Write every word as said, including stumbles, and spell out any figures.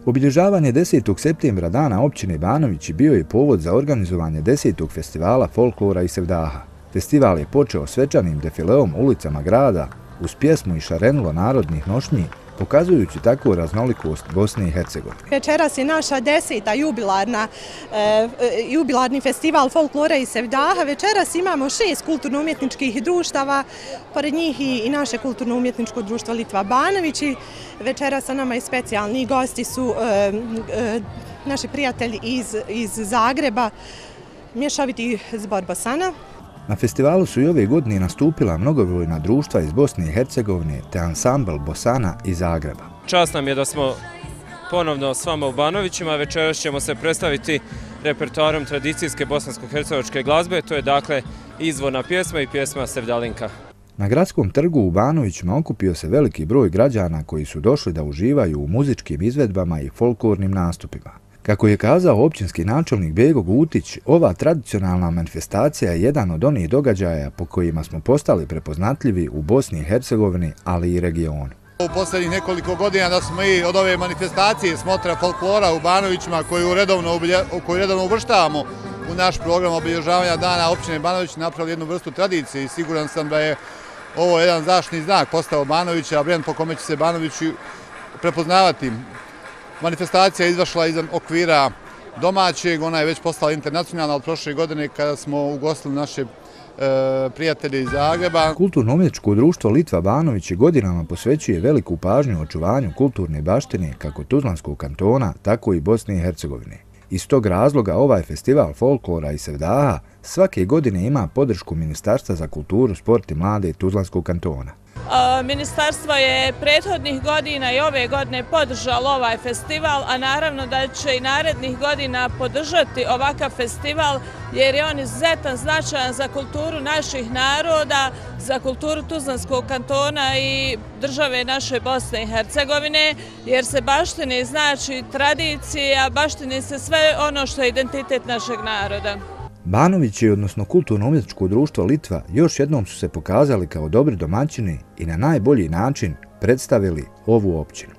Obilježavanje desetog septembra Dana općine Banovići bio je povod za organizovanje desetog festivala folklora i sevdaha. Festival je počeo svečanim defileom ulicama grada uz pjesmu i šarenilo narodnih nošnji, pokazujući takvu raznolikost Bosne i Hercegovine. Večeras je naša deseta jubilarna, e, jubilarni festival folklora i sevdaha. Večeras imamo šest kulturno-umjetničkih društava, pored njih i, i naše kulturno-umjetničko društvo Litva Banovići. Večeras sa nama i specijalni gosti su e, e, naši prijatelji iz, iz Zagreba, mješoviti zbor Bosana. Na festivalu su i ove godine nastupila mnogobrojna društva iz Bosne i Hercegovine te ansambl Bosana iz Zagreba. Čast nam je da smo ponovno s vama u Banovićima. Večeras ćemo se predstaviti repertoarom tradicijske bosansko-hercegovačke glazbe. To je dakle izvorna pjesma i pjesma Sevdalinka. Na gradskom trgu u Banovićima okupio se veliki broj građana koji su došli da uživaju u muzičkim izvedbama i folklornim nastupima. Kako je kazao općinski načelnik Bego Gutić, ova tradicionalna manifestacija je jedan od onih događaja po kojima smo postali prepoznatljivi u Bosni i Hercegovini, ali i regionu. U posljednjih nekoliko godina da smo i od ove manifestacije smotra folklora u Banovićima koju redovno, koju redovno uvrštavamo u naš program obilježavanja Dana općine Banović napravili jednu vrstu tradicije i siguran sam da je ovo jedan zaštitni znak postao Banovića, brend po kome će se Banovići prepoznavati. Manifestacija je izašla izvan okvira domaćeg, ona je već postala internacionalna od prošle godine kada smo ugostili naše e, prijatelje iz Zagreba. Kulturno-umjetničko društvo Litva Banovići godinama posvećuje veliku pažnju očuvanju kulturne baštine kako Tuzlanskog kantona, tako i Bosne i Hercegovine. Iz tog razloga ovaj festival folklora i sevdaha svake godine ima podršku Ministarstva za kulturu, sport i mlade Tuzlanskog kantona. Ministarstvo je prethodnih godina i ove godine podržalo ovaj festival, a naravno da će i narednih godina podržati ovakav festival jer je on izuzetan značajan za kulturu naših naroda, za kulturu Tuzlanskog kantona i države naše Bosne i Hercegovine, jer se baštini znači tradicija, baštini se sve ono što je identitet našeg naroda. Banovići, odnosno Kulturno-umjetničko društvo Litva, još jednom su se pokazali kao dobri domaćini i na najbolji način predstavili ovu općinu.